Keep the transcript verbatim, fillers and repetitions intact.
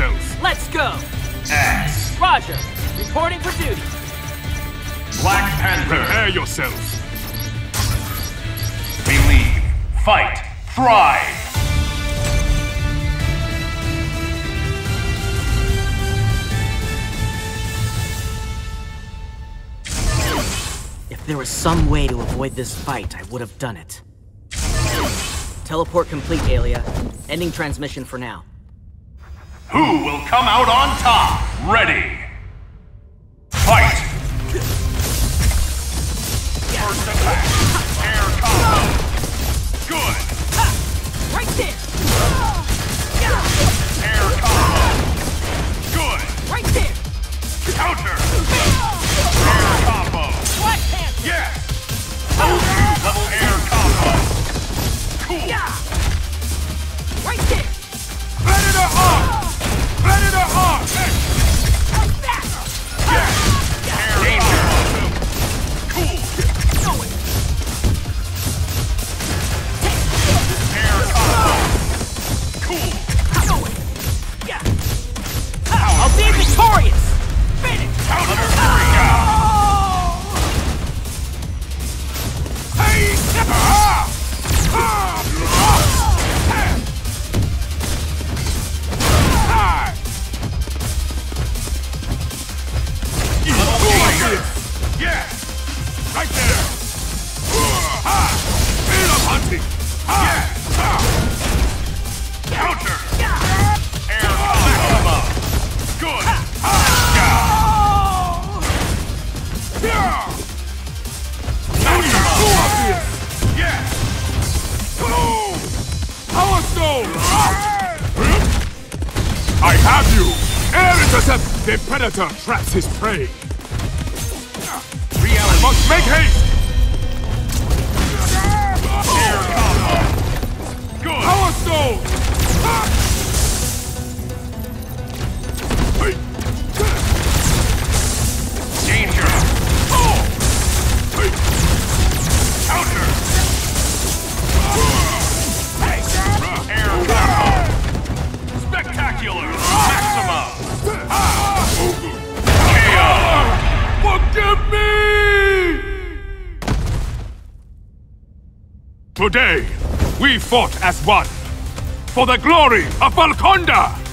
yourselves! Let's go! X. Roger! Reporting for duty! Black Panther. Prepare yourselves! Believe. Fight. Thrive. If there was some way to avoid this fight, I would have done it. Teleport complete, Aelia. Ending transmission for now. Who will come out on top? Ready. Fight. First attack. Air combo. Good. Right there! Air combo. Good. Right there! Counter. Air combo. Black Panther! Yes. Level air combo. Cool. Right there! Predator arm! Predator arm! Like that! Yes. Air Danger. combo. Cool. Go it! Air combo. Cool. Go it! Yeah! I'll be victorious! Finish! Counter. Freak out. Hey! Ah! Ah! Yes! Right there! Ha! Feel of hunting! Yes! Counter! Air maximum! Good! Maximum! Yes! Power Stone! I have you! Air intercept! The predator traps his prey! Reality Must make haste! Air combo! Good! Power Stone! Danger! Counter! Air combo! Spectacular! Maximum! K O! Forgive me! Today, we fought as one. For the glory of Valkonda!